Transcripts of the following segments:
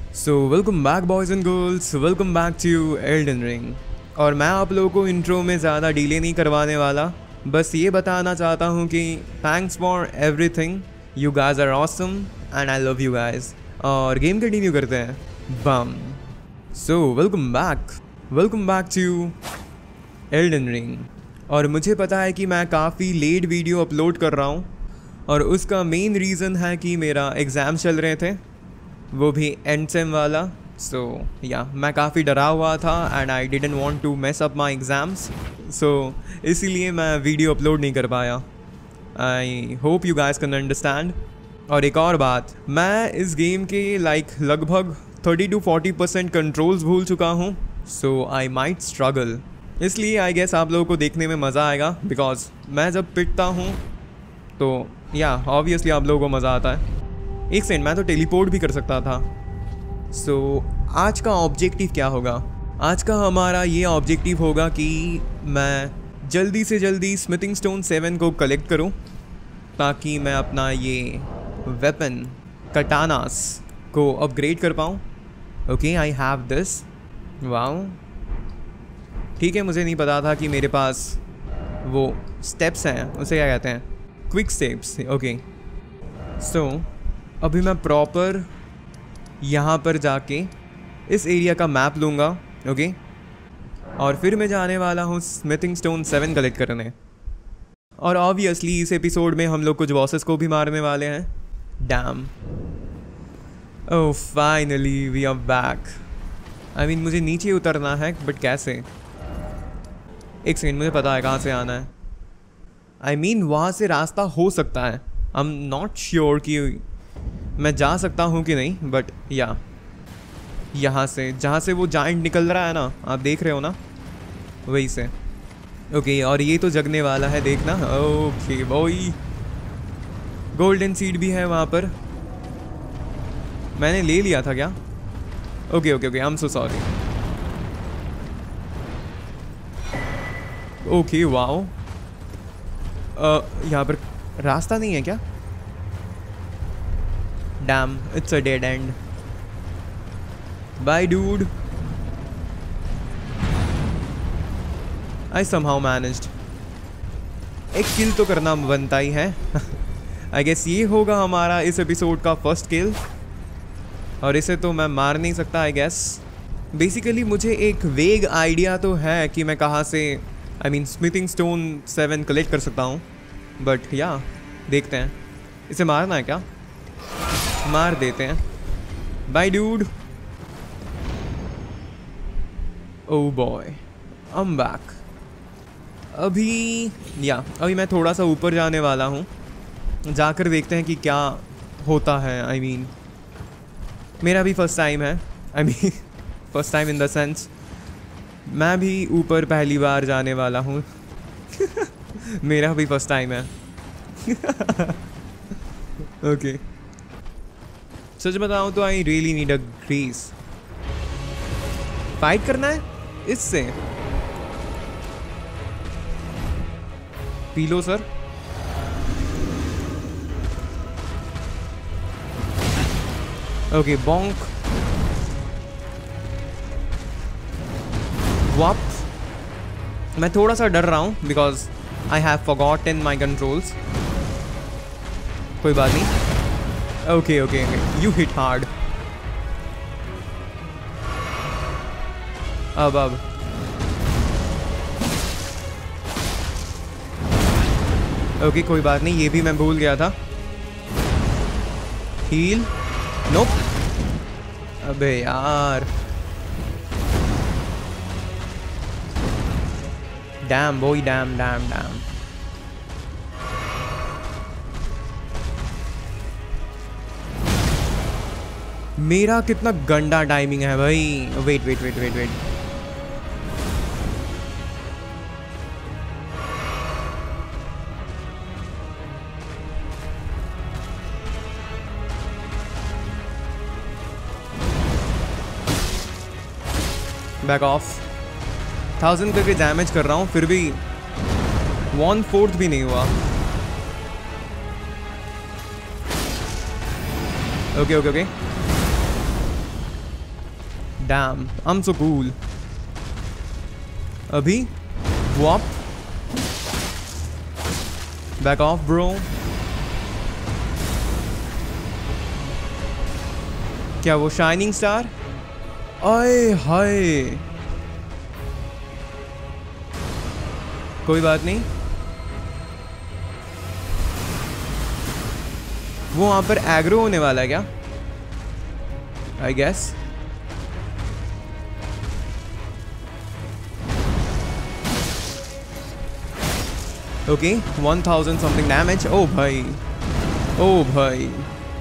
So welcome back boys and girls, welcome back to Elden Ring. और मैं आप लोगों को इंट्रो में ज़्यादा डिले नहीं करवाने वाला, बस ये बताना चाहता हूँ कि thanks for everything, you guys are awesome and I love you guys. और गेम कंटिन्यू करते हैं। Bam. So welcome back to Elden Ring. और मुझे पता है कि मैं काफ़ी लेट वीडियो अपलोड कर रहा हूँ, और उसका मेन रीज़न है कि मेरा एग्ज़ाम चल रहे थे, वो भी एंड सेम वाला। सो या मैं काफ़ी डरा हुआ था and I didn't want to mess up my exams, so इसीलिए मैं वीडियो अपलोड नहीं कर पाया। I hope you guys can understand. और एक और बात, मैं इस गेम के लगभग 30 to 40% कंट्रोल्स भूल चुका हूँ, सो आई माइट स्ट्रगल। इसलिए आई गेस आप लोगों को देखने में मज़ा आएगा, बिकॉज मैं जब पिटता हूँ तो या ऑब्वियसली आप लोगों को मज़ा आता है। एक सेकंड, मैं तो टेलीपोर्ट भी कर सकता था। सो आज का ऑब्जेक्टिव क्या होगा? आज का हमारा ये ऑब्जेक्टिव होगा कि मैं जल्दी से जल्दी स्मिथिंग स्टोन 7 को कलेक्ट करूं, ताकि मैं अपना ये वेपन कटानास को अपग्रेड कर पाऊं। Okay, I have this. Wow, ठीक है, मुझे नहीं पता था कि मेरे पास वो स्टेप्स हैं, उसे क्या कहते हैं, क्विक स्टेप्स। ओके, सो अभी मैं प्रॉपर यहाँ पर जाके इस एरिया का मैप लूँगा। ओके, और फिर मैं जाने वाला हूँ स्मिथिंग स्टोन 7 कलेक्ट करने। और ऑब्वियसली इस एपिसोड में हम लोग कुछ बॉसेस को भी मारने वाले हैं। Damn, oh finally we are back. I mean मुझे नीचे उतरना है, बट कैसे? एक सेकेंड, मुझे पता है कहाँ से आना है। आई मीन वहाँ से रास्ता हो सकता है, आई एम नॉट श्योर कि मैं जा सकता हूँ कि नहीं, बट या यहाँ से जहाँ से वो जाइंट निकल रहा है ना, आप देख रहे हो ना, वहीं से। ओके, और ये तो जगने वाला है, देखना। ओके बॉय, गोल्डन सीड भी है वहाँ पर। मैंने ले लिया था क्या? Okay okay okay, I am so sorry. Okay wow, यहाँ पर रास्ता नहीं है क्या? Damn, it's a dead end. Bye dude. I somehow managed. एक किल तो करना बनता ही है। आई गेस ये होगा हमारा इस एपिसोड का फर्स्ट किल, और इसे तो मैं मार नहीं सकता आई गेस। बेसिकली मुझे एक वेग आइडिया तो है कि मैं कहाँ से, I mean smithing stone 7 collect कर सकता हूँ, बट या देखते हैं। इसे मारना है क्या? मार देते हैं। Bye dude. Oh boy, I am back. अभी मैं थोड़ा सा ऊपर जाने वाला हूँ, जाकर देखते हैं कि क्या होता है। आई मीन मेरा भी फर्स्ट टाइम है, I mean first time in the sense मैं भी ऊपर पहली बार जाने वाला हूँ। मेरा भी फर्स्ट टाइम है। ओके, सच बताऊं तो I really need a grace. Fight करना है इससे? पी लो सर। Okay, bonk. वाप। मैं थोड़ा सा डर रहा हूं because I have forgotten my controls. कोई बात नहीं। Okay okay okay, you hit hard. अब ओके, कोई बात नहीं, ये भी मैं भूल गया था। हील। नोप। अबे यार, damn boy, damn damn damn. मेरा कितना गंदा टाइमिंग है भाई। Wait wait wait wait wait, back off. 1000 करके डैमेज कर रहा हूँ, फिर भी 1/4 भी नहीं हुआ। Okay okay okay, damn, I am so cool. अभी वॉप, बैक ऑफ ब्रो। क्या वो शाइनिंग स्टार? आए हाय, कोई बात नहीं। वो वहां पर एग्रो होने वाला है क्या? I guess. Okay 1000 something damage. ओ भाई, ओ भाई,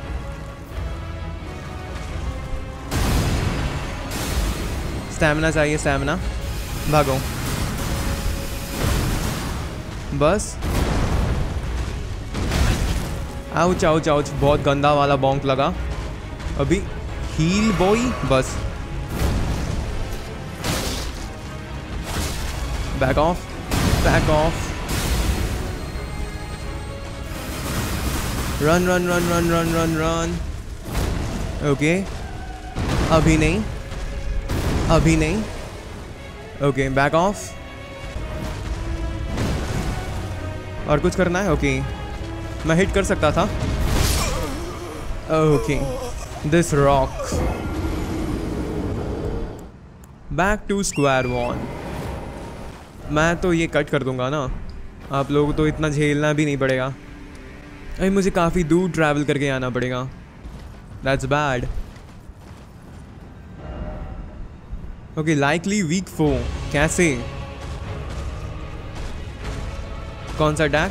स्टैमिना चाहिए, स्टैमिना। भागो बस। आउच आउच आउच, बहुत गंदा वाला बॉन्क लगा। अभी हील बॉय, बस back off, back off. Run run run run run run run. Okay, अभी नहीं, अभी नहीं। Okay back off. और कुछ करना है? ओके, मैं हिट कर सकता था। Okay, this rock. Back to square one. मैं तो ये कट कर दूंगा ना, आप लोगों को तो इतना झेलना भी नहीं पड़ेगा। अभी मुझे काफ़ी दूर ट्रैवल करके आना पड़ेगा, that's bad. Okay, likely weak foe. कैसे? कौन सा अटैक?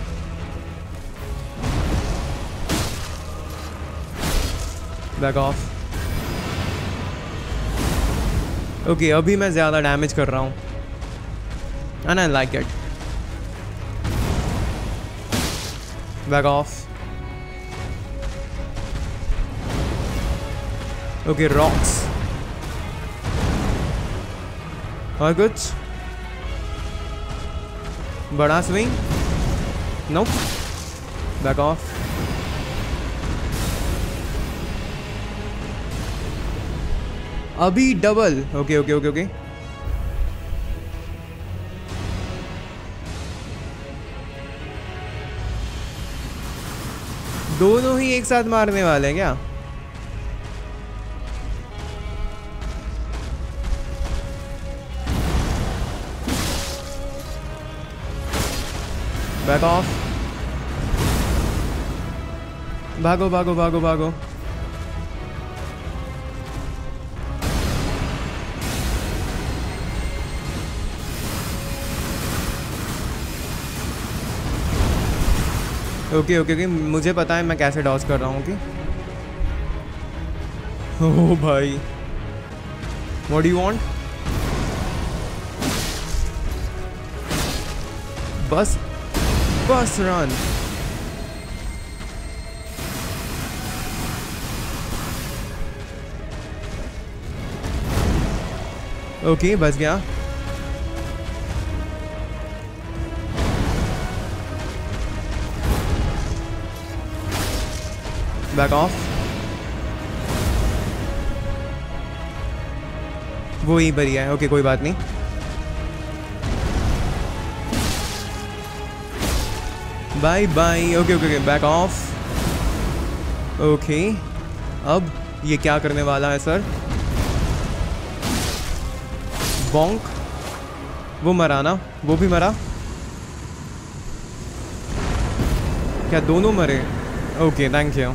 Back off. ओके, अभी मैं ज़्यादा डैमेज कर रहा हूँ and I like it. Back off. Okay, rocks. और कुछ? बड़ा स्विंग? No, back off. अभी double. Okay okay okay okay, दोनों ही एक साथ मारने वाले हैं क्या? Back off. भागो भागो भागो भागो। ओके ओके ओके, मुझे पता है मैं कैसे डॉज कर रहा हूँ। ओके, ओह भाई, व्हाट डू यू वांट? बस बस रन। ओके, बच गया। Back off. वो ही बढ़िया है। ओके, कोई बात नहीं। Bye bye. Okay okay okay, back off. Okay, अब ये क्या करने वाला है सर? बॉन्क। वो मरा ना? वो भी मरा? क्या दोनों मरे? Okay, thank you.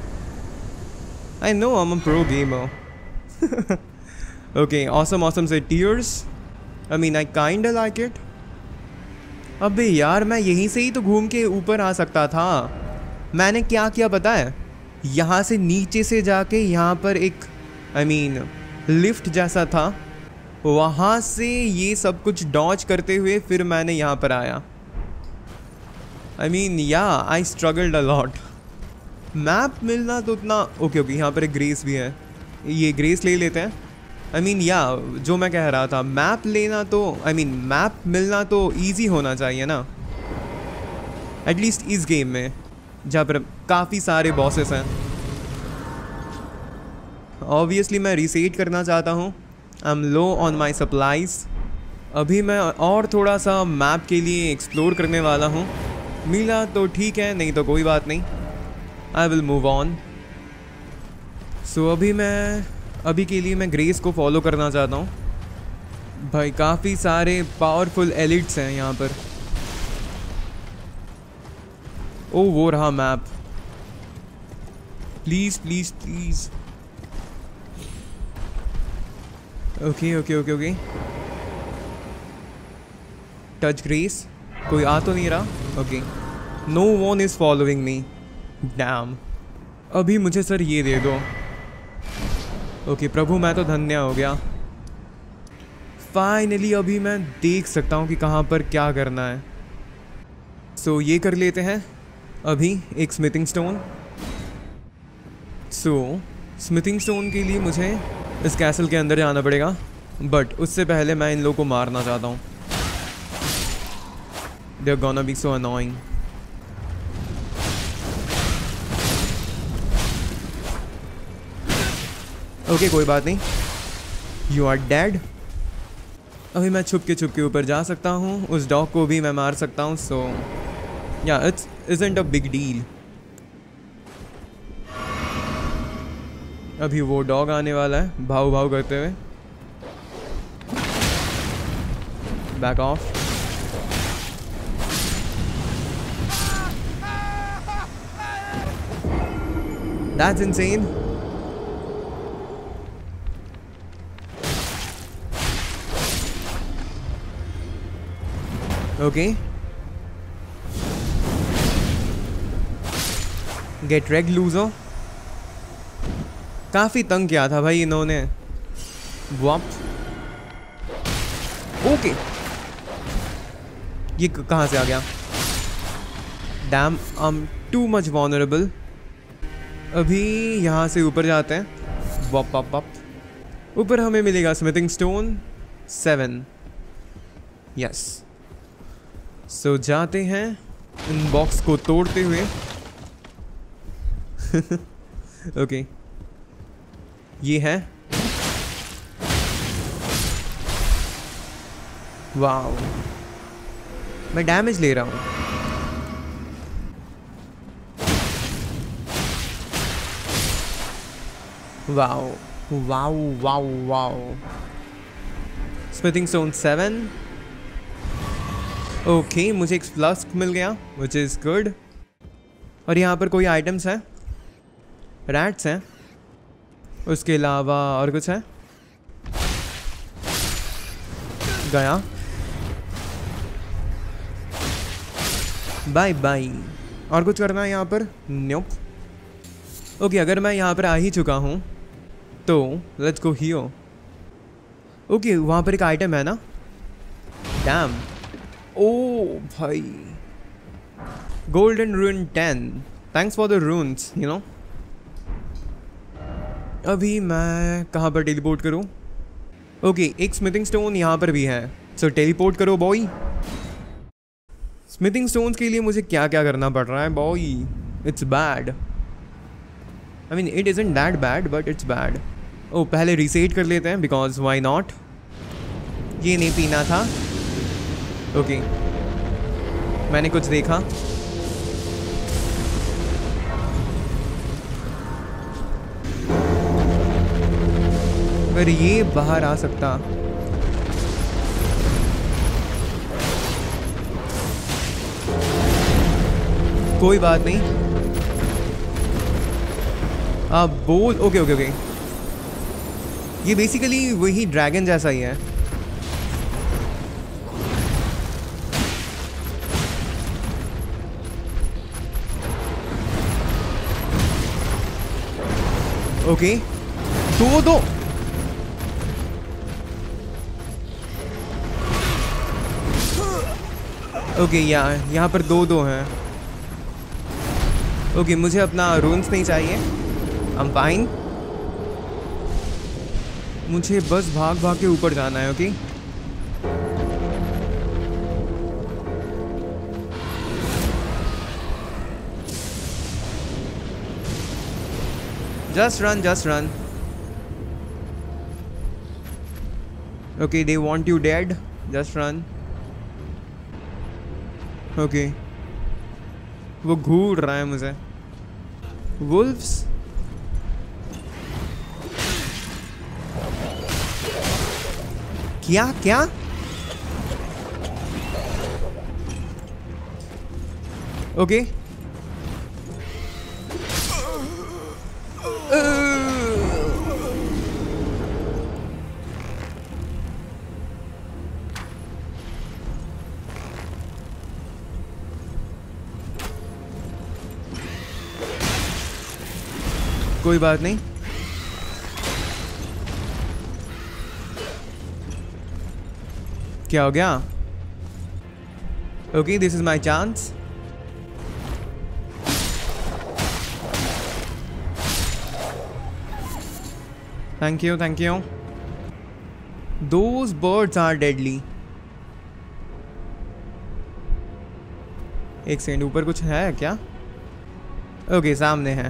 I know I'm a pro gamer. Okay, awesome awesome से tears. I mean I kinda like it. अबे यार, मैं यहीं से ही तो घूम के ऊपर आ सकता था। मैंने क्या किया पता है? यहाँ से नीचे से जाके यहाँ पर एक लिफ्ट जैसा था, वहाँ से ये सब कुछ डॉज करते हुए फिर मैंने यहाँ पर आया। I struggled a lot. Map मिलना तो उतना ओके ओके, यहाँ पर एक ग्रेस भी है, ये ग्रेस ले लेते हैं। जो मैं कह रहा था, मैप लेना तो मैप मिलना तो इजी होना चाहिए ना, एटलीस्ट इस गेम में जहाँ पर काफ़ी सारे बॉसेस हैं। ऑब्वियसली मैं रीसेट करना चाहता हूँ। I am low on my supplies. अभी मैं और थोड़ा सा मैप के लिए एक्सप्लोर करने वाला हूँ। मिला तो ठीक है, नहीं तो कोई बात नहीं, I will move on. So अभी के लिए मैं ग्रेस को फॉलो करना चाहता हूँ। भाई काफ़ी सारे पावरफुल एलिट्स हैं यहाँ पर। ओ वो रहा map. Please please please. Okay okay okay okay. Touch grace. कोई आ तो नहीं रहा। Okay, no one is following me. Damn. अभी मुझे सर ये दे दो। ओके प्रभु, मैं तो धन्य हो गया। फाइनली अभी मैं देख सकता हूँ कि कहाँ पर क्या करना है। सो ये कर लेते हैं अभी एक smithing stone. So smithing stone के लिए मुझे इस कैसल के अंदर जाना पड़ेगा, बट उससे पहले मैं इन लोगों को मारना चाहता हूँ। They are gonna be so annoying. Okay कोई बात नहीं, यू आर डेड। अभी मैं छुप के ऊपर जा सकता हूँ, उस डॉग को भी मैं मार सकता हूँ। So yeah it's isn't a big deal. अभी वो डॉग आने वाला है भाव भाव करते हुए। Back off. That's insane. Okay, get रेग लूजो। काफ़ी तंग किया था भाई इन्होंने। वाप। ओके, ये कहाँ से आ गया? Damn, I am too much vulnerable. अभी यहाँ से ऊपर जाते हैं। वाप वाप वाप। ऊपर हमें मिलेगा स्मिथिंग स्टोन 7। यस। सो जाते हैं इन बॉक्स को तोड़ते हुए। ओके, ये है। वाओ, मैं डैमेज ले रहा हूँ। Wow wow wow wow. Smithing stone 7। Okay, मुझे एक फ्लास्क मिल गया विच इज़ गुड। और यहाँ पर कोई आइटम्स हैं? रैट्स हैं, उसके अलावा और कुछ है? गया। Bye bye. और कुछ करना है यहाँ पर? नोप। ओके, अगर मैं यहाँ पर आ ही चुका हूँ तो लेट्स गो हियर। ओके, वहाँ पर एक आइटम है ना? डैम। ओ भाई, golden rune 10। Thanks for the runes, you know. अभी मैं कहाँ पर टेलीपोर्ट करूँ? ओके, एक स्मिथिंग स्टोन यहाँ पर भी है। सो टेलीपोर्ट करो बॉय। स्मिथिंग स्टोन्स के लिए मुझे क्या क्या करना पड़ रहा है boy? It's bad. I mean it isn't that bad but it's bad. ओ, पहले रीसेट कर लेते हैं बिकॉज वाई नॉट। ये नहीं पीना था। ओके, मैंने कुछ देखा। अगर ये बाहर आ सकता। कोई बात नहीं। आप बोल। ओके ओके ओके, ये बेसिकली वही ड्रैगन जैसा ही है। ओके, दो। ओके, यहाँ पर दो हैं। ओके, मुझे अपना रून्स नहीं चाहिए। I'm fine। मुझे बस भाग भाग के ऊपर जाना है। Okay, just run. Okay they want you dead, just run. Okay वो घूर रहा है मुझे। वुल्फ्स क्या क्या? ओके कोई बात नहीं। क्या हो गया? Okay this is my chance. Thank you thank you. Those birds are deadly. एक सेकंड, ऊपर कुछ है क्या? ओके सामने है,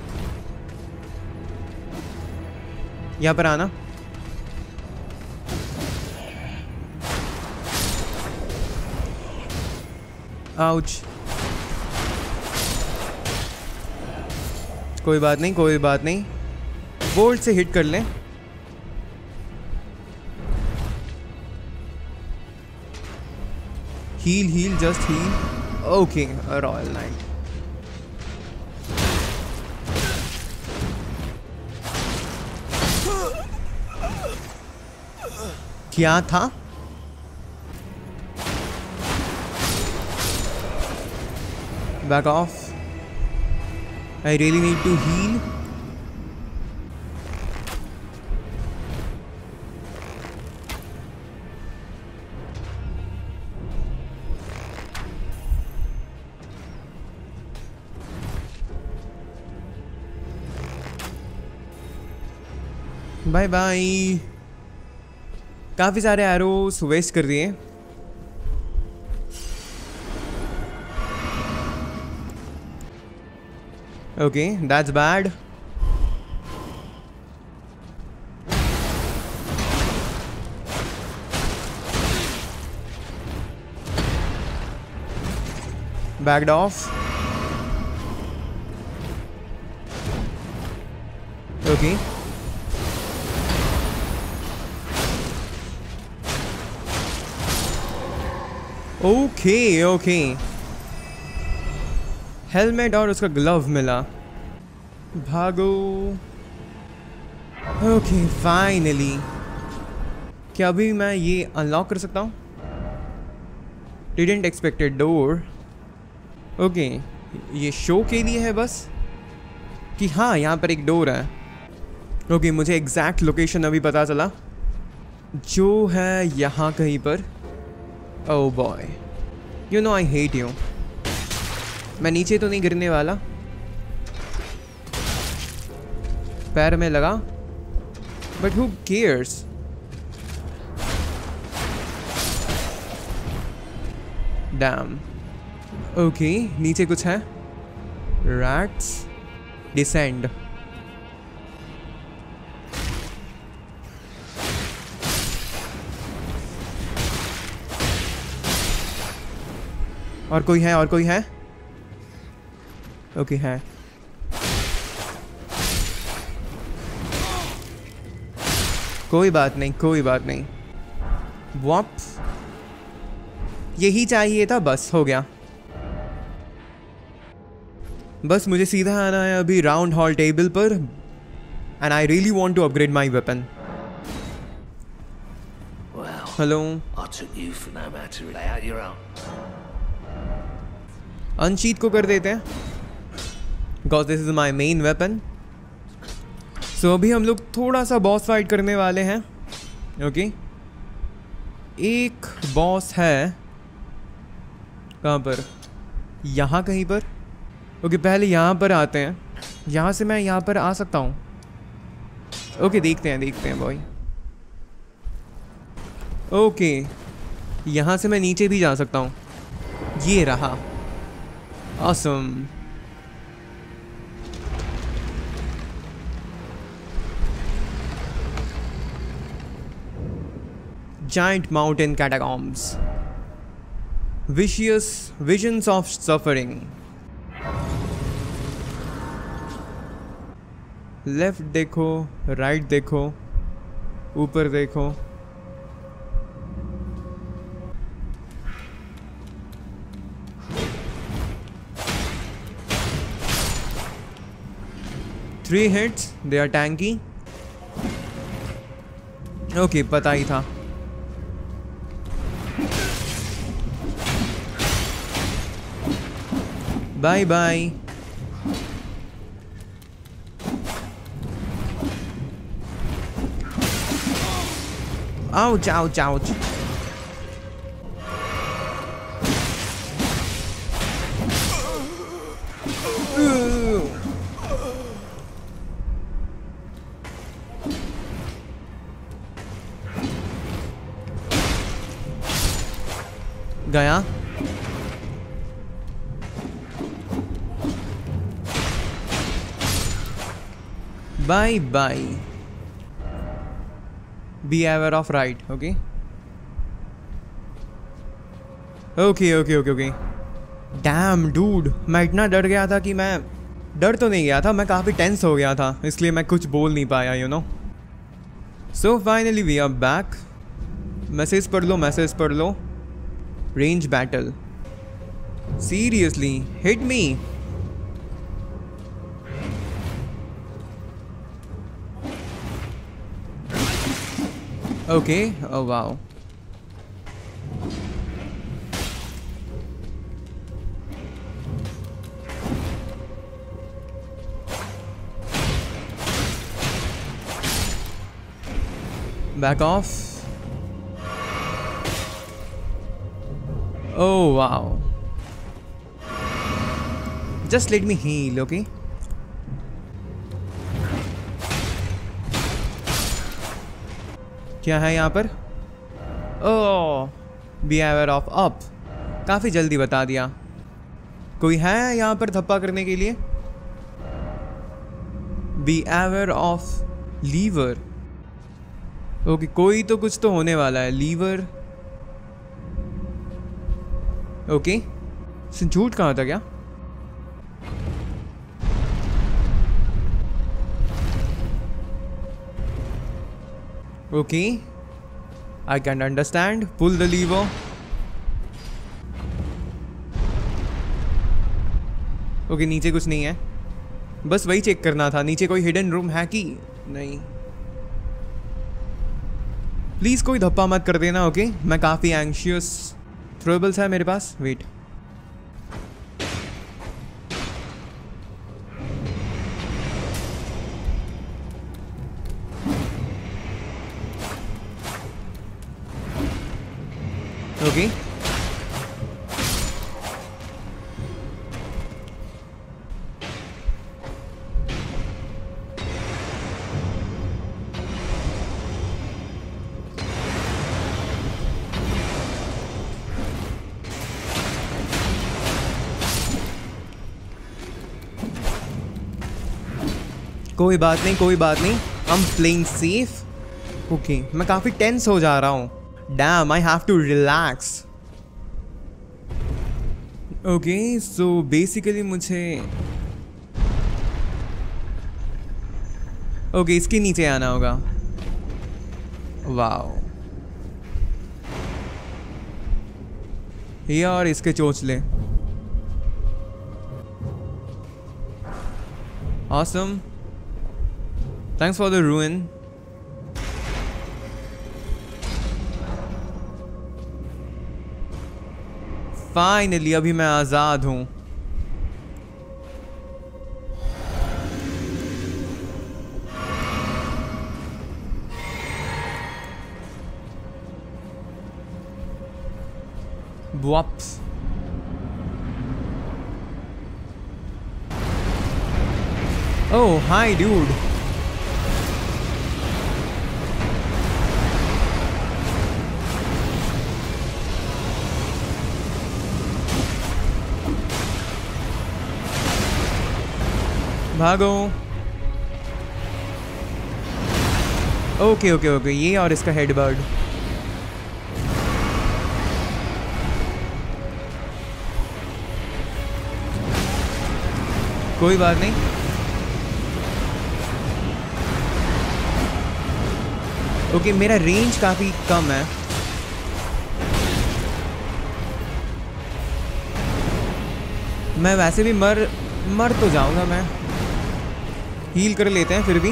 यहाँ पर आना। आउच। कोई बात नहीं कोई बात नहीं, बोल्ट से हिट कर लें। Heal heal just heal. Okay royal knight. क्या था? Back off, I really need to heal. Bye bye. काफ़ी सारे एरोस वेस्ट कर दिए। Okay that's bad. Backed off. Okay okay okay, helmet और उसका ग्लव मिला। भागो। Okay finally. क्या अभी मैं ये अनलॉक कर सकता हूँ? Didn't expected door. ओके ये शो के लिए है बस कि हाँ यहाँ पर एक डोर है। ओके मुझे एग्जैक्ट लोकेशन अभी पता चला, जो है यहाँ कहीं पर। Oh boy, you know I hate you. मैं नीचे तो नहीं गिरने वाला, पैर में लगा, but who cares. Damn. Okay नीचे कुछ है। रैट्स। डिसेंड। और कोई है और कोई है? ओके है। कोई बात नहीं कोई बात नहीं। वॉप, यही चाहिए था, बस हो गया। बस मुझे सीधा आना है अभी राउंड हॉल टेबल पर, and I really want to upgrade my weapon. Hello. Unsheath को कर देते हैं, because this is my main weapon. So अभी हम लोग थोड़ा सा बॉस फाइट करने वाले हैं। ओके एक बॉस है, कहाँ पर? यहाँ कहीं पर। ओके पहले यहाँ पर आते हैं, यहाँ से मैं यहाँ पर आ सकता हूँ। ओके देखते हैं बॉय। ओके यहाँ से मैं नीचे भी जा सकता हूँ, ये रहा। Awesome. giant mountain catacombs. Vicious visions of suffering. Left देखो, राइट देखो, ऊपर देखो. Three hits, they are tanky. Okay, पता ही था. Bye bye. Ouch, ouch, ouch. गया. Bye bye. Be aware of right. Okay. Okay. Damn dude, मैं इतना डर गया था कि मैं डर तो नहीं गया था, मैं काफ़ी टेंस हो गया था, इसलिए मैं कुछ बोल नहीं पाया, you know. So finally we are back. Message पढ़ लो. Range battle. Seriously, hit me. Okay. Oh wow. Back off. Oh wow. Just let me heal, okay? क्या है यहाँ पर? Oh, be aware of up. काफ़ी जल्दी बता दिया. कोई है यहाँ पर धप्पा करने के लिए? Be aware of lever. Okay, कोई तो कुछ तो होने वाला है. लीवर. ओके, झूठ कहाँ था क्या? Okay, I can understand. Pull the lever. Okay, नीचे कुछ नहीं है. बस वही चेक करना था. नीचे कोई हिडन रूम है कि नहीं? प्लीज़ कोई धप्पा मत कर देना. ओके, मैं काफ़ी एंशियस. थ्रोएबल्स है मेरे पास. वेट. ओके. कोई बात नहीं. I'm playing safe. ओके, मैं काफ़ी टेंस हो जा रहा हूँ. Damn, I have to relax. Okay, so basically मुझे ओके, इसके नीचे आना होगा. वाओ. ये और इसके चोंचले. Awesome. Thanks for the ruin. Finally अभी मैं आज़ाद हूँ. Whoops. Oh, hi dude. भागो. ओके, ये और इसका हेडबर्ड. कोई बात नहीं। ओके मेरा रेंज काफ़ी कम है। मैं वैसे भी मर तो जाऊंगा मैं। हील कर लेते हैं फिर भी।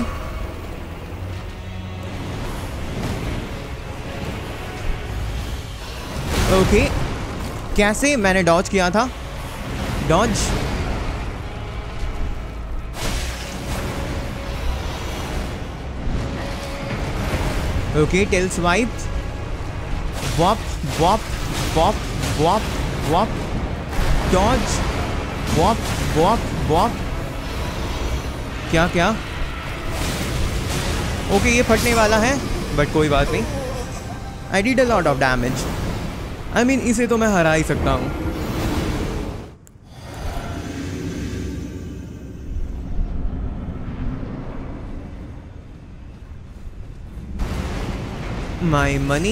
ओके कैसे मैंने डॉज किया था? Dodge. Okay tail swipe. Whop whop whop whop whop. Dodge whop whop whop. क्या क्या? ओके ये फटने वाला है बट कोई बात नहीं। I did a lot of damage. I mean इसे तो मैं हरा ही सकता हूँ। My money.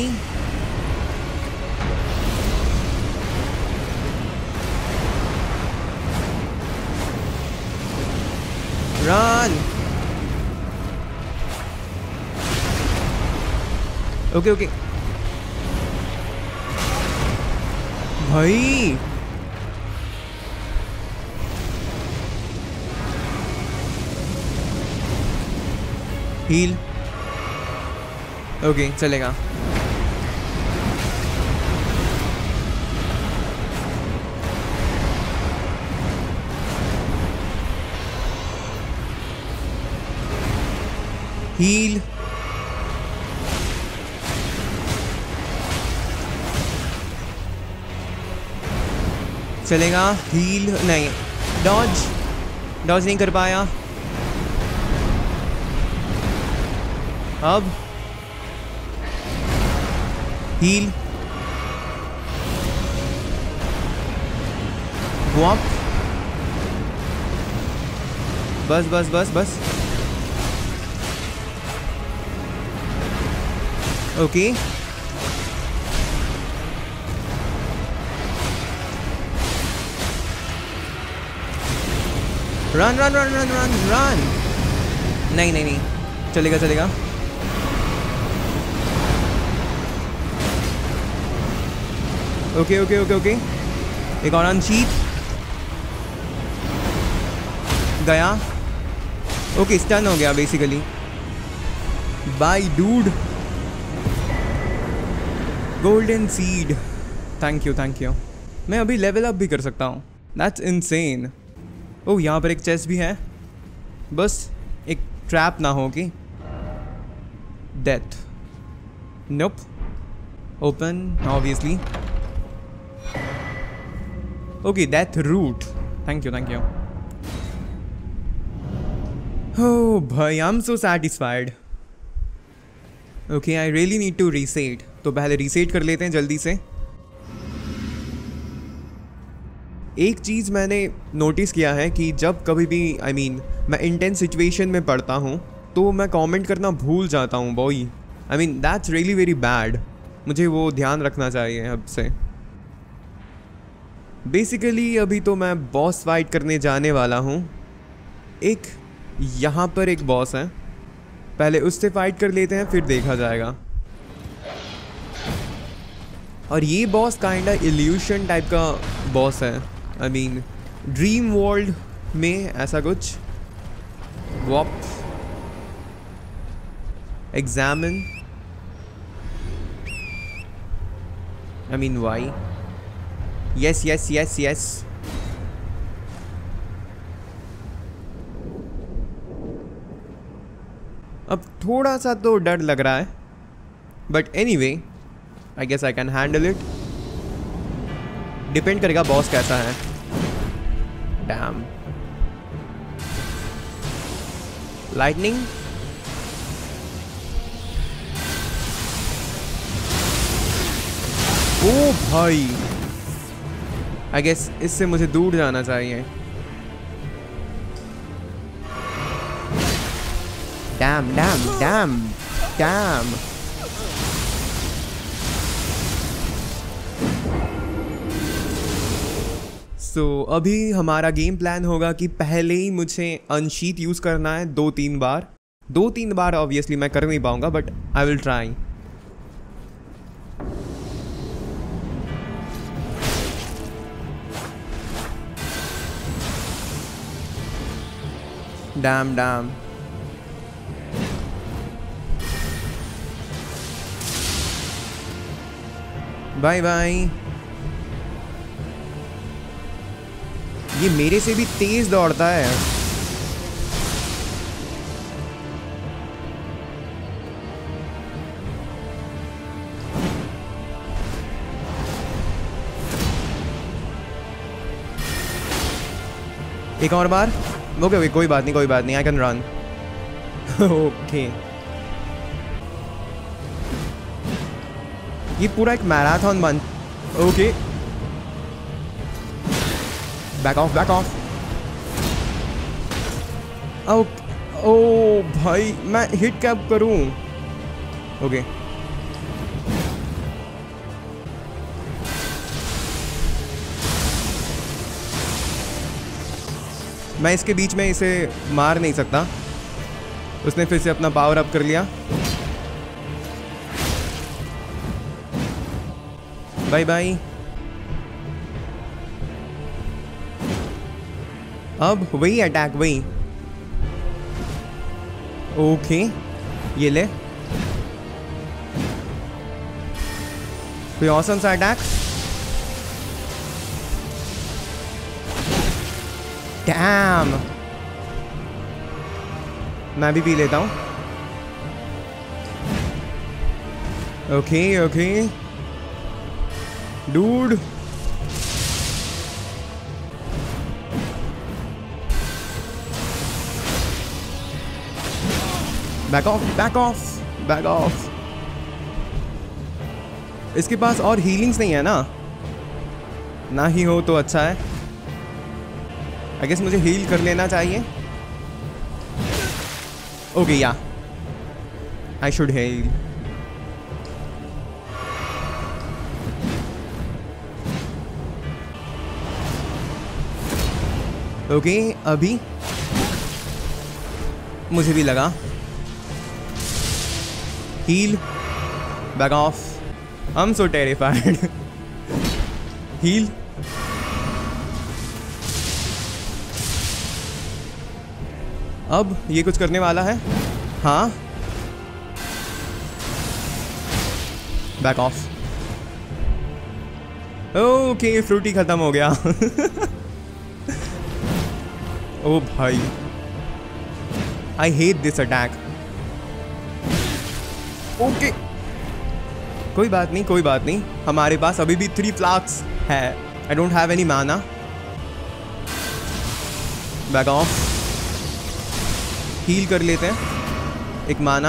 Run. Okay okay भाई हील। ओके चलेगा। हील। चलेगा। हील नहीं। डॉज। डॉज नहीं कर पाया। अब हील। वॉप। बस बस बस बस। Okay run run run run run run. नहीं नहीं नहीं चलेगा चलेगा। ओके ओके ओके ओके एक और अनशीट गया। ओके स्टन हो गया basically. Bye dude. Golden seed. Thank you. मैं अभी लेवल अप भी कर सकता हूँ। That's insane. ओह यहाँ पर एक चेस्ट भी है। बस एक ट्रैप ना हो कि death. Nope. Open obviously. Okay death root. Thank you. Oh भाई I am so satisfied. Okay I really need to reset. तो पहले रीसेट कर लेते हैं जल्दी से। एक चीज़ मैंने नोटिस किया है कि जब कभी भी मैं इंटेंस सिचुएशन में पढ़ता हूँ तो मैं कमेंट करना भूल जाता हूँ boy. That's really very bad. मुझे वो ध्यान रखना चाहिए अब से। बेसिकली अभी तो मैं बॉस फाइट करने जाने वाला हूँ। एक यहाँ पर एक बॉस है, पहले उससे फाइट कर लेते हैं फिर देखा जाएगा। और ये बॉस काइंडा इल्यूशन टाइप का बॉस है। ड्रीम वर्ल्ड में ऐसा कुछ। Whop. Examine. Why. Yes yes yes yes. अब थोड़ा सा तो डर लग रहा है but anyway I guess I can handle it. Depend करेगा बॉस कैसा है। डैम। लाइटनिंग। ओ भाई आई गेस इससे मुझे दूर जाना चाहिए। Damn damn damn damn. So अभी हमारा गेम प्लान होगा कि पहले ही मुझे अनशीथ यूज़ करना है 2-3 बार। 2-3 बार ऑब्वियसली मैं कर नहीं पाऊंगा, but I will try. Damn damn. Bye bye. ये मेरे से भी तेज दौड़ता है। एक और बार। ओके ओके, कोई बात नहीं कोई बात नहीं, आई कैन रन। ओके, ये पूरा एक मैराथन बन। Okay, back off back off. ओ भाई, मैं हिट कैप करूं? ओके, मैं इसके बीच में इसे मार नहीं सकता। उसने फिर से अपना पावर अप कर लिया। Bye bye. अब वही अटैक, वही। ओके, ये ले कोई ऑसम सा अटैक। डैम, मैं भी पी लेता हूँ। Okay okay dude, back off back off back off. इसके पास और हीलिंग्स नहीं है ना ही हो तो अच्छा है। आई गेस मुझे हील कर लेना चाहिए। ओके, या आई शुड हील। ओके, अभी मुझे भी लगा। Heal, back off. I am so terrified. Heal. अब ये कुछ करने वाला है। हाँ, बैक ऑफ। ओके, फ्रूटी खत्म हो गया। ओ भाई, I hate this attack. Okay, कोई बात नहीं कोई बात नहीं, हमारे पास अभी भी 3 फ्लास्क्स है। I don't have any mana. Back off. Heal कर लेते हैं, एक माना।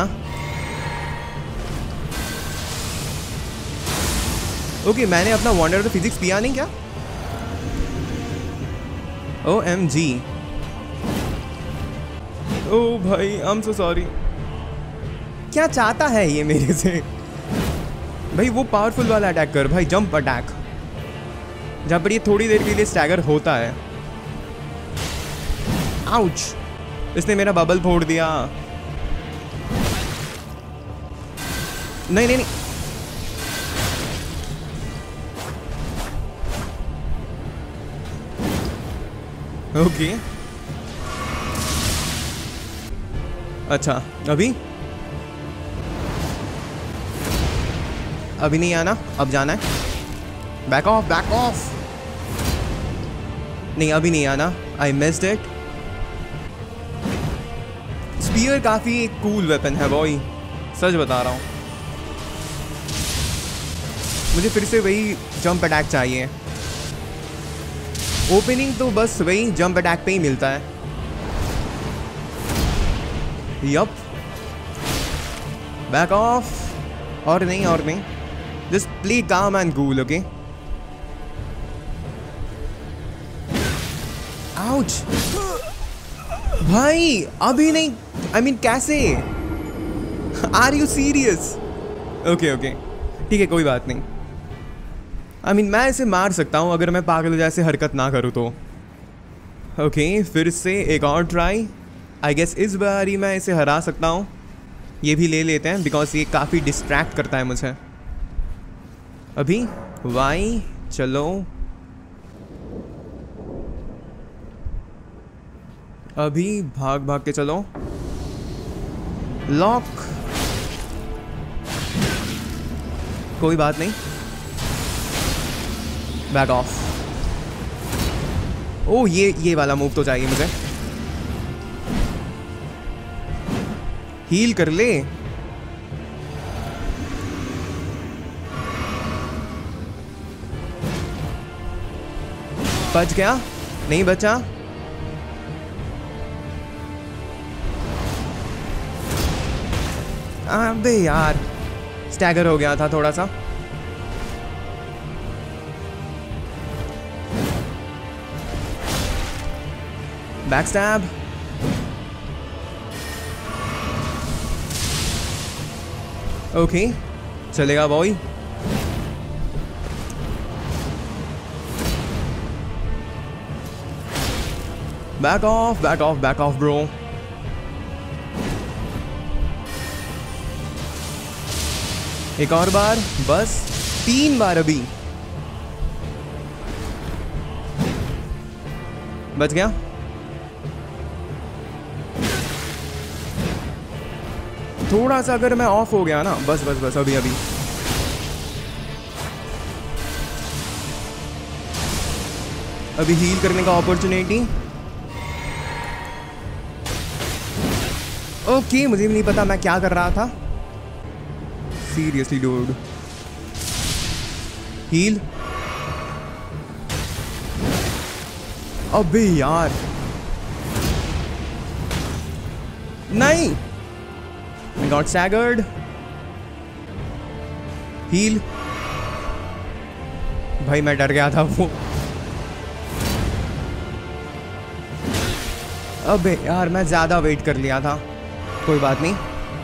ओके, मैंने अपना वंडर ऑफ फिजिक्स पिया नहीं क्या? OMG। ओ भाई, आई एम सो सॉरी। क्या चाहता है ये मेरे से? भाई वो पावरफुल वाला अटैक कर भाई, जंप अटैक, जहाँ पर ये थोड़ी देर के लिए स्टैगर होता है। आउच, इसने मेरा बबल फोड़ दिया। नहीं नहीं नहीं, ओके। अच्छा, अभी नहीं आना, अब जाना है। Back off back off. नहीं, अभी नहीं आना, आई मिस्ड इट। स्पीयर काफी एक कूल वेपन है बॉय, सच बता रहा हूं। मुझे फिर से वही जंप अटैक चाहिए। ओपनिंग तो बस वही जंप अटैक पे ही मिलता है। Yup, back off. और नहीं, just play calm and cool. Okay, ouch भाई, अभी नहीं। आई मीन कैसे? Are you serious? Okay okay, ठीक है, कोई बात नहीं। मैं इसे मार सकता हूँ अगर मैं पागल जैसे हरकत ना करूँ तो। ओके, फिर से एक और ट्राई। आई गेस इस बारी मैं इसे हरा सकता हूँ। ये भी ले लेते हैं बिकॉज ये काफ़ी डिस्ट्रैक्ट करता है मुझे। अभी वाई, चलो अभी भाग भाग के चलो। लॉक, कोई बात नहीं, बैक ऑफ। ओ ये वाला मूव तो चाहिए मुझे। हील कर ले। बच गया? नहीं बचा। अबे यार, स्टैगर हो गया था थोड़ा सा। Backstab. ओके, चलेगा boy. Back off, back off, back off bro. एक और बार, बस 3 बार अभी। बच गया। थोड़ा सा अगर मैं ऑफ हो गया ना, बस बस बस अभी अभी। अभी हील करने का अपॉर्चुनिटी। ओके, मुझे भी नहीं पता मैं क्या कर रहा था। Seriously dude. हील। अबे यार, नहीं। I got staggered. Heal. भाई मैं डर गया था वो। अबे यार, मैं ज्यादा वेट कर लिया था। कोई बात नहीं।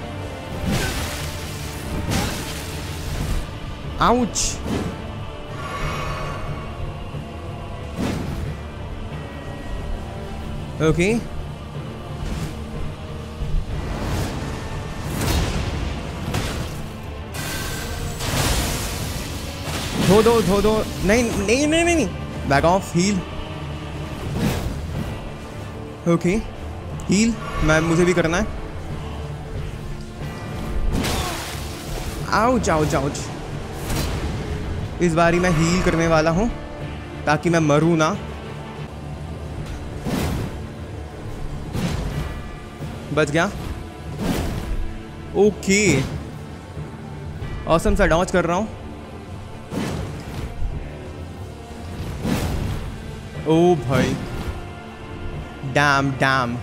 आउच। ओके, धो दो। नहीं नहीं नहीं नहीं, back off. Heal. Okay, heal. मुझे भी करना है। Ouch ouch ouch. इस बारी मैं हील करने वाला हूं ताकि मैं मरूं ना। बच गया। ओके, ऑसम सा डॉज कर रहा हूं। ओ भाई, damn damn.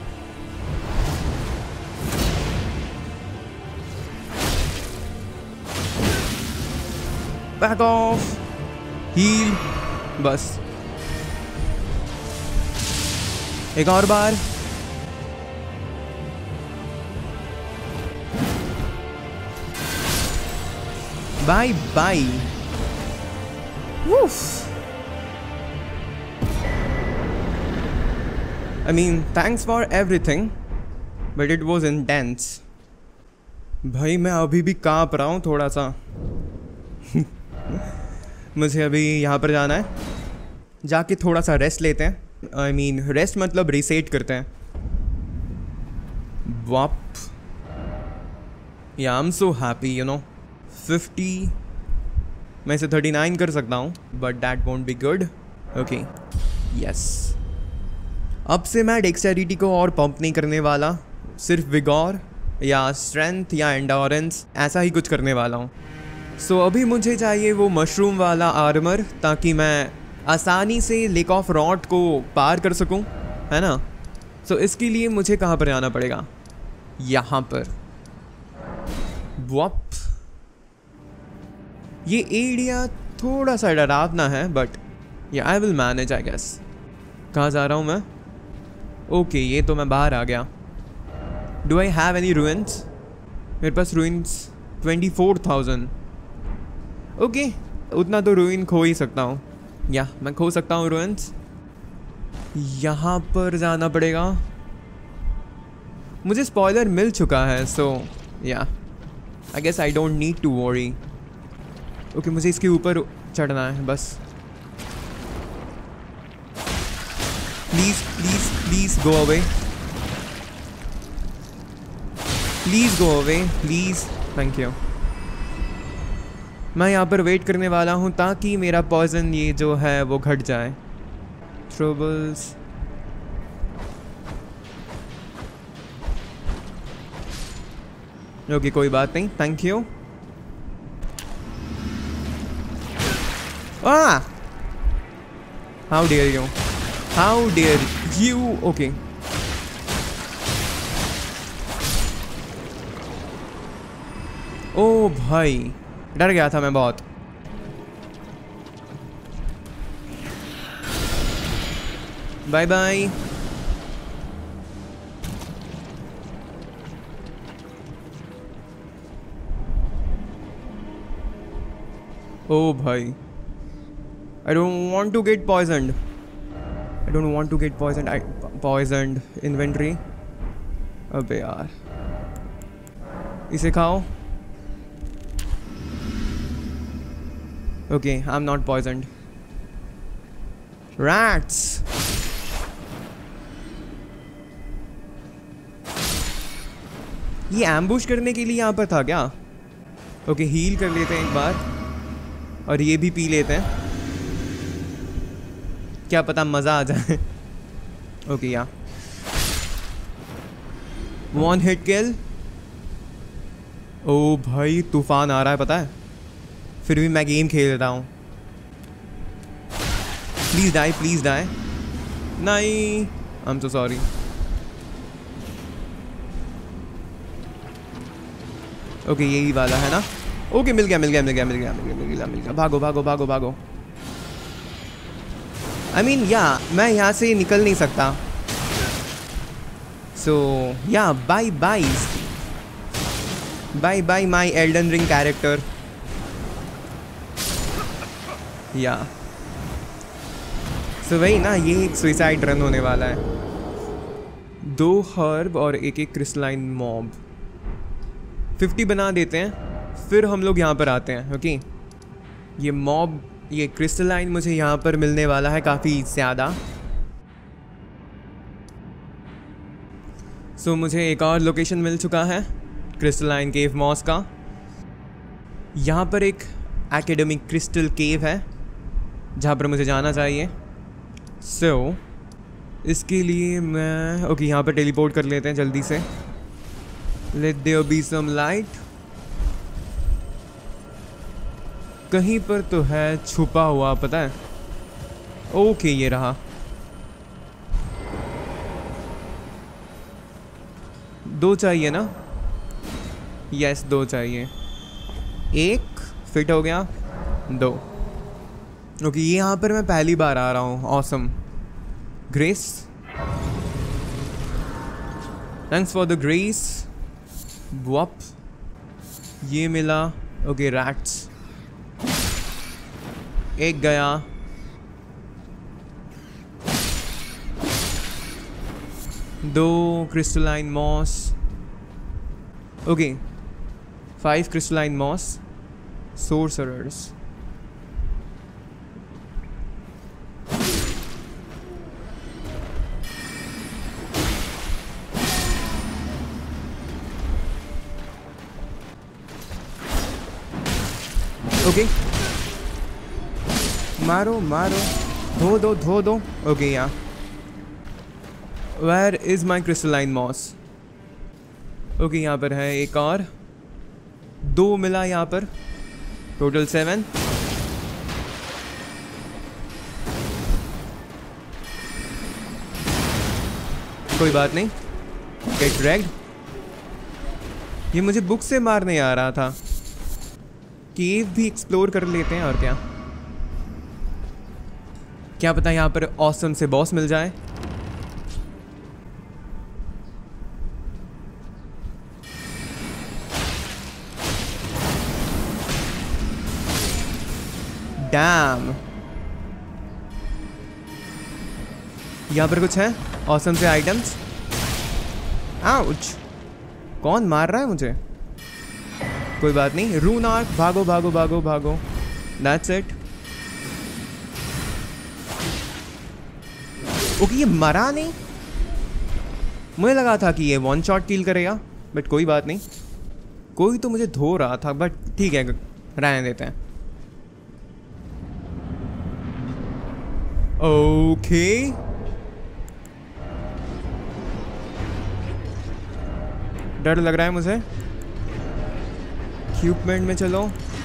Back off. Heal. बस एक और बार। Bye bye. I mean, thanks for everything, but it was intense. भाई मैं अभी भी काँप रहा हूँ थोड़ा सा। मुझे अभी यहाँ पर जाना है, जाके थोड़ा सा रेस्ट लेते हैं। I mean, रेस्ट मतलब रीसेट करते हैं। वाप। या I'm so happy, you know. 50, मैं इसे 39 कर सकता हूँ, but that won't be good. Okay, yes. अब से मैं डेक्सटेरिटी को और पंप नहीं करने वाला, सिर्फ विगोर या स्ट्रेंथ या एंडोरेंस ऐसा ही कुछ करने वाला हूँ। सो अभी मुझे चाहिए वो मशरूम वाला आर्मर ताकि मैं आसानी से लेक ऑफ रॉट को पार कर सकूँ, है ना। सो इसके लिए मुझे कहाँ पर जाना पड़ेगा? यहाँ पर। वप। ये एरिया थोड़ा सा डरावना है, but yeah I will manage I guess. कहाँ जा रहा हूँ मैं? ओके, ये तो मैं बाहर आ गया। Do I have any ruins? मेरे पास रूइंस 24,000। ओके, उतना तो रूइन खो ही सकता हूँ, या मैं खो सकता हूँ रूइंस। यहाँ पर जाना पड़ेगा, मुझे स्पॉइलर मिल चुका है, so yeah I guess I don't need to worry. Okay, मुझे इसके ऊपर चढ़ना है बस। Please please please go away, please go away, please, thank you. मैं यहाँ पर वेट करने वाला हूँ ताकि मेरा पॉइजन ये जो है वो घट जाए। ट्रबल्स, ओके कोई बात नहीं, thank you. How dare you, how dare you. Okay ओ भाई, डर गया था मैं बहुत। Bye bye. ओ भाई, I don't want to get poisoned. I don't want to get poisoned. Poisoned inventory. अबे यार, इसे खाओ। Okay, I'm not poisoned. Rats. ये एम्बुश करने के लिए यहाँ पर था क्या? ओके, हील कर लेते हैं एक बार और ये भी पी लेते हैं, क्या पता मज़ा आ जाए। ओके या, वन हिट किल। ओ भाई, तूफान आ रहा है पता है, फिर भी मैं गेम खेल रहा हूँ। Please die, please die. नहीं, I am so sorry. Okay, यही वाला है ना। ओके, मिल गया मिल गया मिल गया मिल गया मिल गया मिल गया मिल गया। भागो भागो भागो भागो। आई मीन या, मैं यहाँ से निकल नहीं सकता, so yeah bye bye bye bye my Elden Ring character. Yeah so वही ना, ये एक सुइसाइड रन होने वाला है। 2 हर्ब और एक क्रिस्टलाइन मॉब, 50 बना देते हैं, फिर हम लोग यहाँ पर आते हैं। ओके, ये मॉब, ये क्रिस्टलाइन मुझे यहाँ पर मिलने वाला है काफ़ी ज़्यादा। सो मुझे एक और लोकेशन मिल चुका है क्रिस्टलाइन केव मॉस का। यहाँ पर एक एकेडमिक क्रिस्टल केव है जहाँ पर मुझे जाना चाहिए। सो इसके लिए मैं ओके, यहाँ पर टेलीपोर्ट कर लेते हैं जल्दी से। Let there be some light. कहीं पर तो है छुपा हुआ, पता है। ओके, ये रहा। दो चाहिए ना? यस, 2 चाहिए। 1 फिट हो गया, 2। ओके, ये यहाँ पर मैं पहली बार आ रहा हूँ। Awesome grace, thanks for the grace. Whop, ये मिला। ओके, रैट्स, 1 गया। दो crystalline moss. Okay, 5 crystalline moss. Sorcerers, okay, मारो मारो, धो दो धो दो। ओके, यहाँ where is my crystalline moss. Okay, यहाँ पर है एक और, 2 मिला यहाँ पर, टोटल 7। कोई बात नहीं, गेट रेग्ड। ये मुझे बुक से मारने आ रहा था। केव भी एक्सप्लोर कर लेते हैं, और क्या पता यहाँ पर ऑसम से बॉस मिल जाए। डैम, यहाँ पर कुछ है ऑसम से आइटम्स। आउच, कौन मार रहा है मुझे? कोई बात नहीं, रून आर्क, भागो भागो भागो भागो, दैट्स इट। ओके, ये मरा नहीं, मुझे लगा था कि ये वन शॉट किल करेगा, बट कोई बात नहीं। कोई तो मुझे धो रहा था, बट ठीक है, रहने देते हैं। ओके, डर लग रहा है मुझे। इक्विपमेंट में चलो।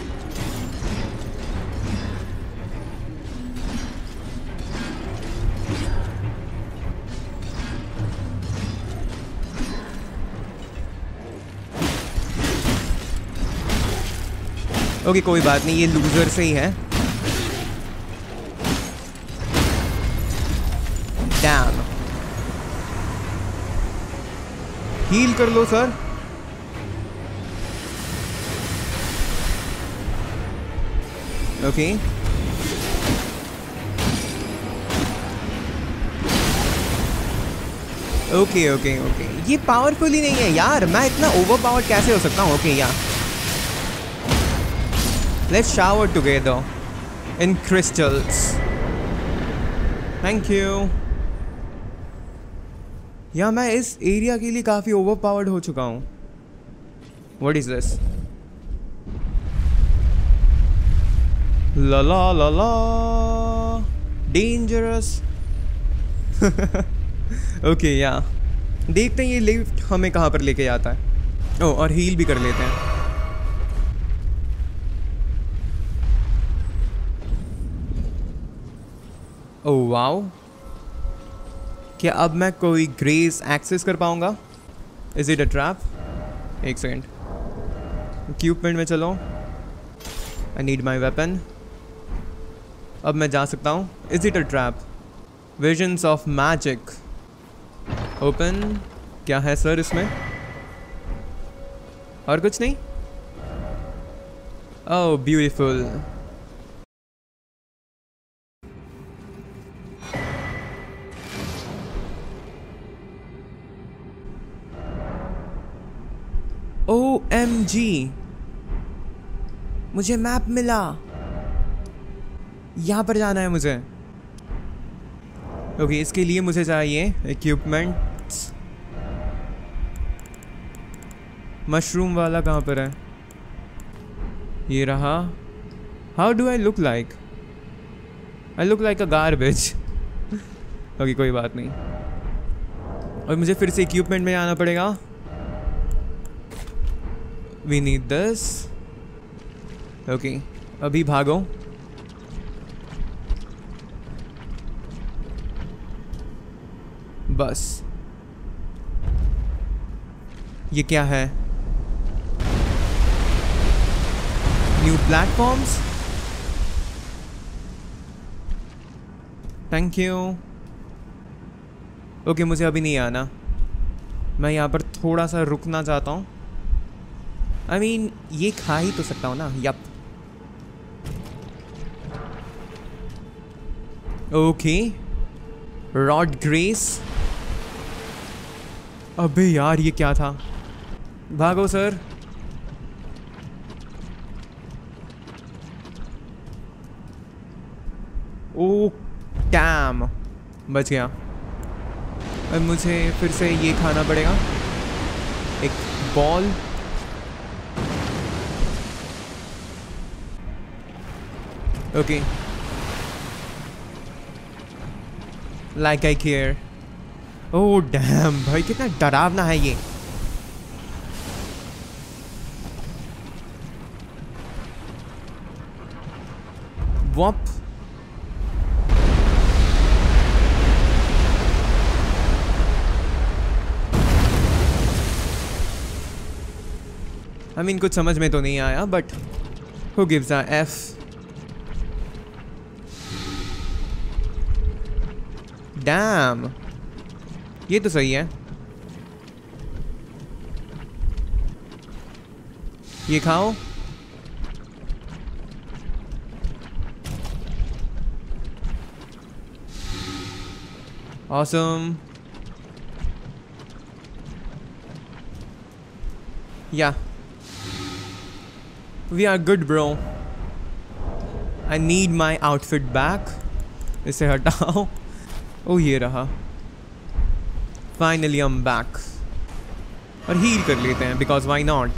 ओके, कोई बात नहीं, ये लूजर से ही है। डैम, हील कर लो sir. Okay, okay okay okay, ये पावरफुल ही नहीं है यार, मैं इतना ओवर पावर्ड कैसे हो सकता हूँ? ओके, यार let's shower together in crystals. Thank you. या मैं इस एरिया के लिए काफ़ी ओवर पावर्ड हो चुका हूँ। What is this? ला ला ला ला, डेंजरस। ओके, या देखते हैं ये लिफ्ट हमें कहाँ पर लेके जाता है। ओह, और हील भी कर लेते हैं। ओह वाओ, क्या अब मैं कोई ग्रेस एक्सेस कर पाऊंगा? Is it a trap? एक सेकेंड, इक्विपमेंट में चलो। I need my weapon. अब मैं जा सकता हूँ। Is it a trap? Visions of magic, open. क्या है सर इसमें? और कुछ नहीं? Oh beautiful. OMG, मुझे मैप मिला। यहाँ पर जाना है मुझे। ओके, इसके लिए मुझे चाहिए इक्विपमेंट्स। मशरूम वाला कहाँ पर है? ये रहा। How do I look like? I look like a garbage. Okay, कोई बात नहीं। और मुझे फिर से इक्विपमेंट में जाना पड़ेगा। We need this. Okay, अभी भागो। बस, ये क्या है? New platforms, thank you. Okay, मुझे अभी नहीं आना, मैं यहाँ पर थोड़ा सा रुकना चाहता हूँ। I mean, ये खा ही तो सकता हूँ ना। Yup, okay, rod grace. अबे यार, ये क्या था? भागो सर। ओ डैम, बच गया। अब मुझे फिर से ये खाना पड़ेगा, एक ball. Okay, like I care. Oh damn भाई, कितना डरावना है ये। वॉप, आई मीन कुछ समझ में तो नहीं आया, but who gives a F. Damn, ये तो सही है। ये खाओ। Awesome. Yeah. We are good, bro. I need my outfit back. इसे हटाओ. ओ ये रहा. Finally I'm back. और हील कर लेते हैं because why not?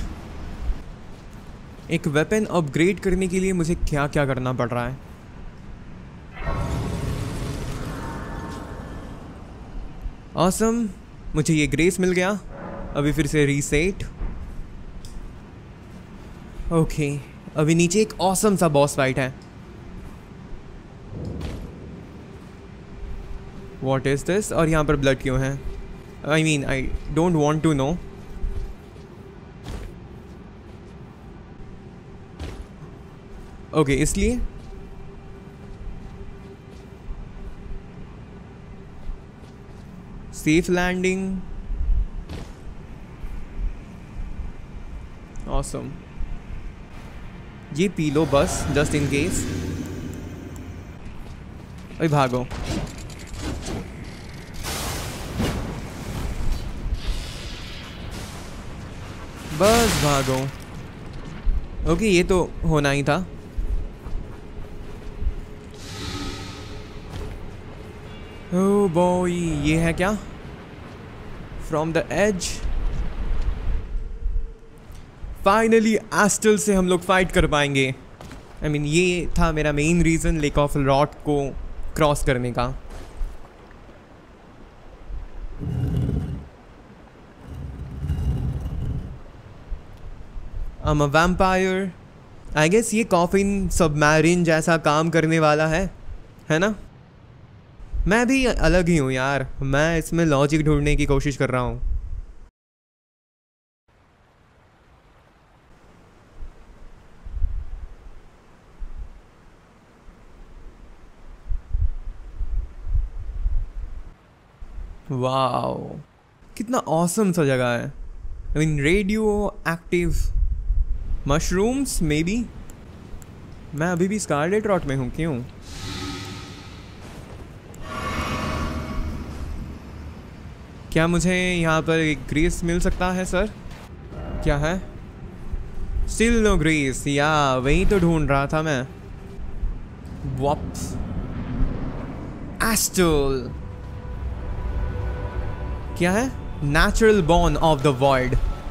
एक वेपन अपग्रेड करने के लिए मुझे क्या क्या करना पड़ रहा है? Awesome. मुझे ये ग्रेस मिल गया. अभी फिर से रीसेट. ओके अभी नीचे एक ऑसम सा बॉस फाइट है. What is this? और यहाँ पर ब्लड क्यों है? I mean I don't want to know. Okay इसलिए सेफ लैंडिंग. ऑसम. ये पी लो बस जस्ट इन केस. अरे भागो. बस भागो. ओके ये तो होना ही था. ओह बॉय ये है क्या? From the edge. Finally Astel से हम लोग फाइट कर पाएंगे. आई मीन ये था मेरा main reason lake of rot को क्रॉस करने का. I'm a vampire. I guess ये कॉफिन सबमरीन जैसा काम करने वाला है ना? मैं भी अलग ही हूँ यार. मैं इसमें लॉजिक ढूंढने की कोशिश कर रहा हूँ. वाओ कितना ऑसम सा जगह है. I mean radioactive mushrooms maybe. मैं अभी भी स्कारलेट रॉट में हूँ. क्यों? क्या मुझे यहाँ पर एक ग्रेस मिल सकता है सर? क्या है? Still no grace. या वही तो ढूंढ रहा था मैं. Whoops Astel. क्या है? Natural born of the void.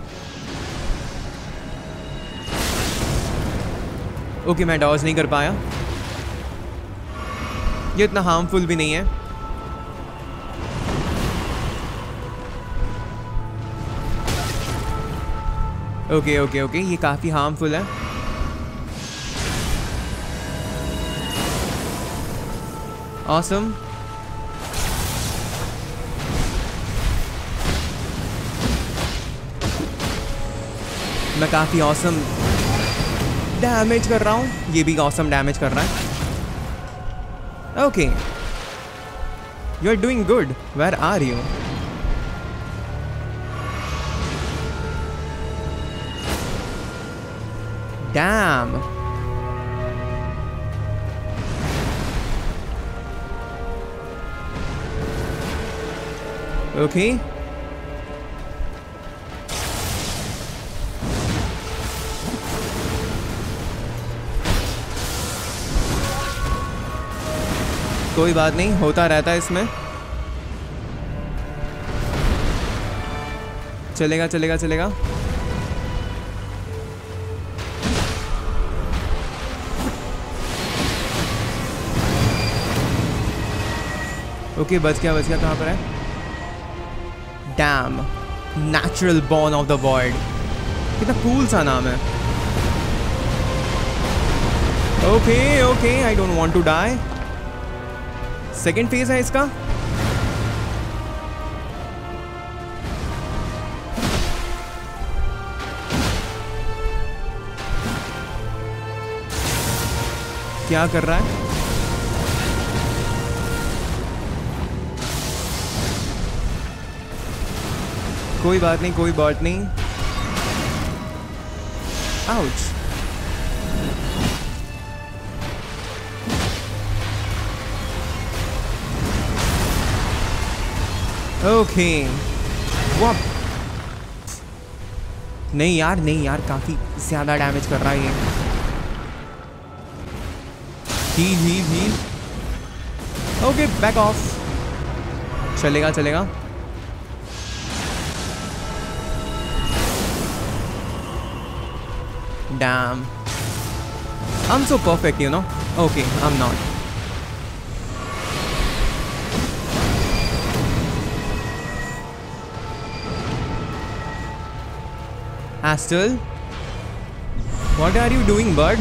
Okay मैं डॉज नहीं कर पाया. ये इतना हार्मफुल भी नहीं है. ओके ओके ओके ये काफ़ी हार्मफुल है. ऑसम. मैं काफ़ी ऑसम डैमेज कर रहा हूँ. ये भी ऑसम डैमेज कर रहा है. Okay you are doing good. Where are you? Damn. Okay कोई बात नहीं होता रहता है इसमें. चलेगा चलेगा चलेगा. ओके बच गया कहाँ पर है? Damn natural born of the void. कितना कूल सा नाम है. Okay okay I don't want to die. Second phase है इसका. क्या कर रहा है? कोई बात नहीं कोई बात नहीं. आउच. ओके वो नहीं यार काफ़ी ज़्यादा डैमेज कर रहा है ये। Heal okay back off. चलेगा damn I am so perfect you know. Okay I am not. Astel, what are you doing, bud?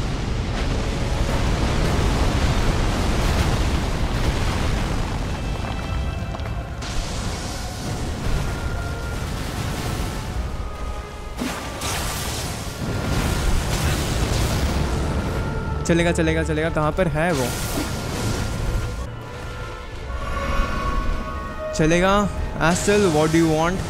चलेगा कहाँ पर है वो? चलेगा। Astel, what do you want?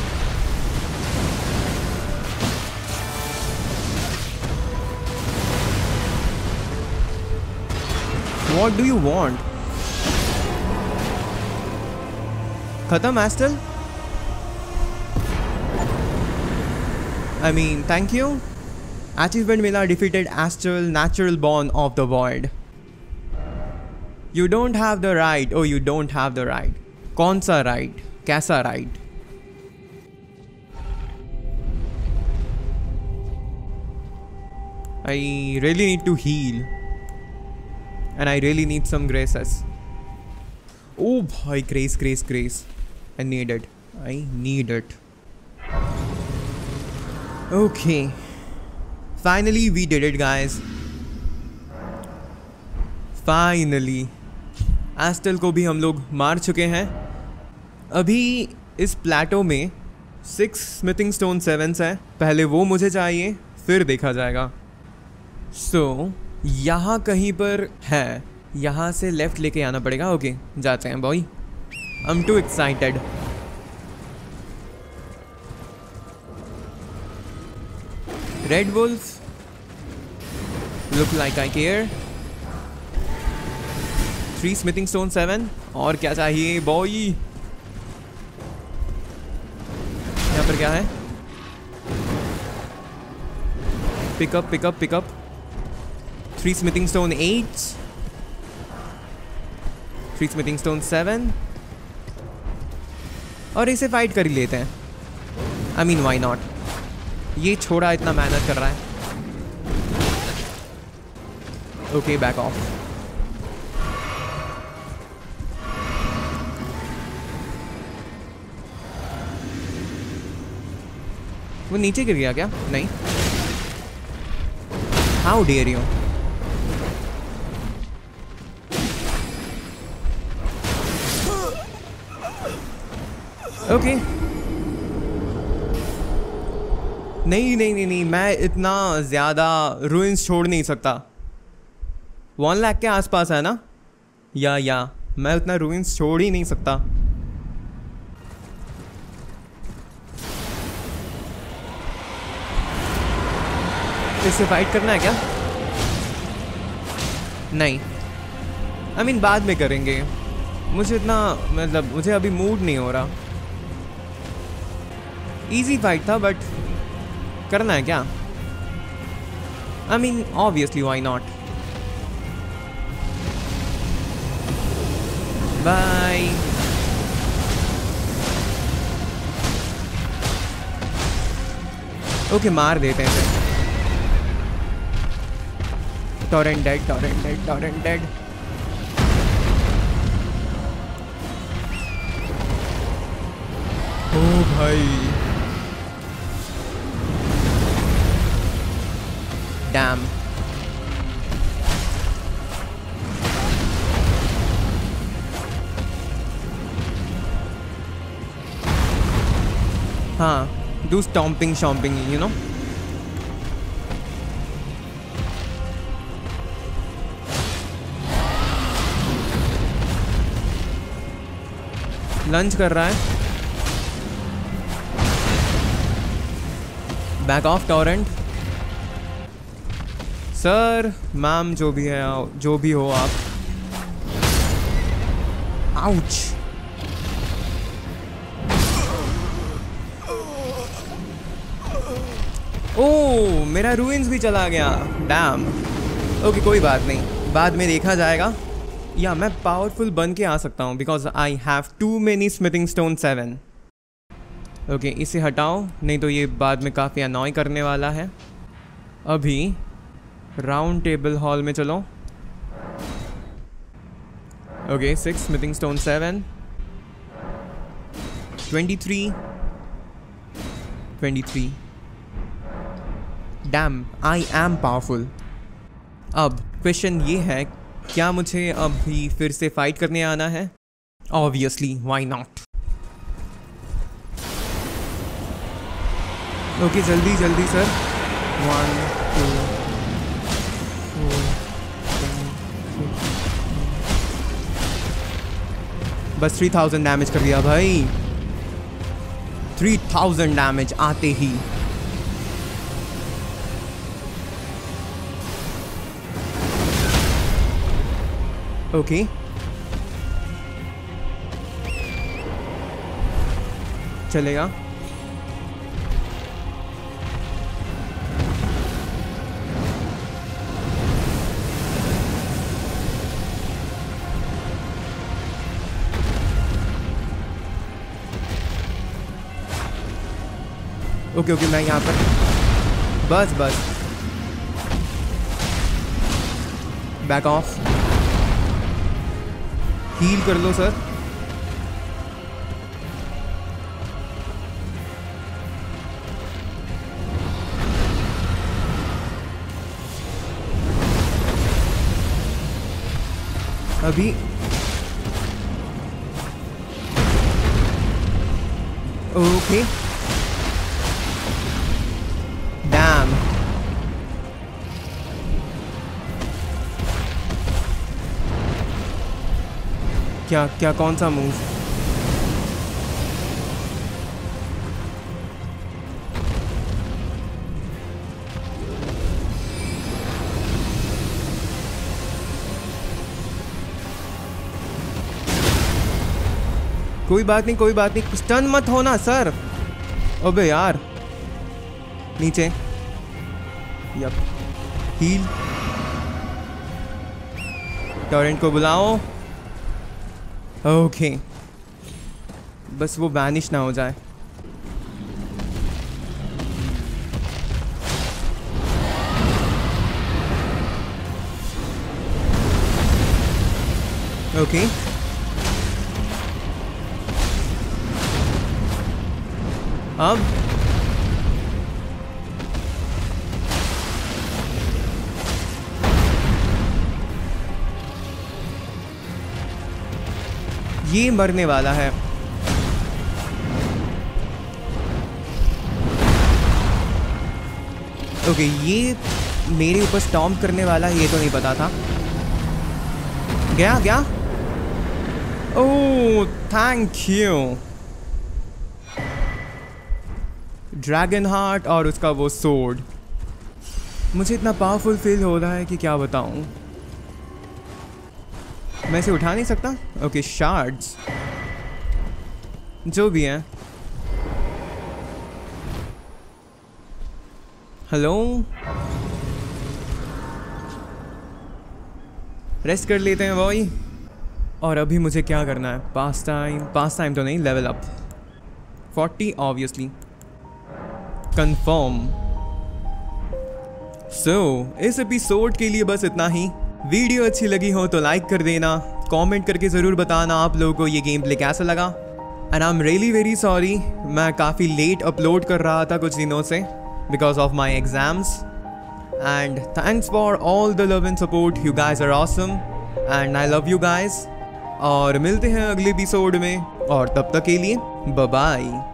What do you want? खत्म Astel? I mean, thank you. Achievement मिला, defeated Astel, natural born of the void. You don't have the right. Oh, you don't have the right. कौन सा right? कैसा right? I really need to heal. And I really need some graces. Oh boy, grace. I need it. Okay. Finally we did it, guys. Finally. Astel को भी हम लोग मार चुके हैं। अभी इस प्लेटो में 6 स्मिथिंग स्टोन 7s हैं। पहले वो मुझे चाहिए, फिर देखा जाएगा। So यहाँ कहीं पर है, यहाँ से लेफ्ट लेके आना पड़ेगा। ओके जाते हैं boy. I am too excited. Red wolf look like I care. 3 smithing stone 7 और क्या चाहिए बॉय? यहाँ पर क्या है? Pick up 3 smithing stone 8, 3 smithing stone 7 और इसे फाइट कर ही लेते हैं। I mean why not? ये छोड़ा इतना मेहनत कर रहा है। Okay back off. वो नीचे गिर गया क्या? नहीं। How dare you? ओके नहीं, मैं इतना ज़्यादा रूइंस छोड़ नहीं सकता। 1 लाख के आसपास है ना? या मैं उतना रूइंस छोड़ ही नहीं सकता। इससे फाइट करना है क्या? नहीं, आई मीन बाद में करेंगे। मुझे इतना मतलब मुझे अभी मूड नहीं हो रहा। इजी फाइट था बट करना है क्या? I mean obviously why not. Bye. Okay मार देते हैं। Torrent dead. ओ भाई डैम। हाँ do stomping you know। Lunch कर रहा है। Back off torrent. Sir ma'am जो भी है, जो भी हो आप। आउच। ओह मेरा रूइंस भी चला गया, डैम। ओके कोई बात नहीं, बाद में देखा जाएगा। या मैं पावरफुल बन के आ सकता हूँ because I have too many smithing stone 7। Okay इसे हटाओ, नहीं तो ये बाद में काफ़ी अनॉय करने वाला है। अभी राउंड टेबल हॉल में चलो। Okay 6 smithing stone 7, 23, 23। Damn I am powerful. अब क्वेश्चन ये है, क्या मुझे अभी फिर से फाइट करने आना है? Obviously, why not. ओके जल्दी जल्दी सर। 1 2 4 बस 3000 डैमेज कर दिया भाई, 3000 डैमेज आते ही। ओके चलेगा। ओके ओके मैं यहाँ पर बस बस बैक ऑफ, हील कर लो सर। अभी ओके डैम। क्या क्या कौन सा मूव? कोई बात नहीं कोई बात नहीं, स्टन मत होना सर। अबे यार नीचे, यप हील। टॉरेंट को बुलाओ। ओके बस वो वैनिश ना हो जाए। ओके अब ये मरने वाला है। ओके ये मेरे ऊपर स्टॉम्प करने वाला है, ये तो नहीं पता था। गया गया। Oh thank you. Dragon heart और उसका वो सोर्ड। मुझे इतना पावरफुल फील हो रहा है कि क्या बताऊं। मैं इसे उठा नहीं सकता। ओके शार्ड्स जो भी हैं। हेलो रेस्ट कर लेते हैं बॉय। और अभी मुझे क्या करना है? पास टाइम तो नहीं, level up 40 obviously confirm. So इस एपिसोड के लिए बस इतना ही। वीडियो अच्छी लगी हो तो लाइक कर देना, कमेंट करके ज़रूर बताना आप लोगों को ये गेम प्ले कैसा लगा। And I am really very sorry, मैं काफ़ी लेट अपलोड कर रहा था कुछ दिनों से because of my exams. And thanks for all the love and support, you guys are awesome and I love you guys. और मिलते हैं अगले एपिसोड में, और तब तक के लिए बाय बाय।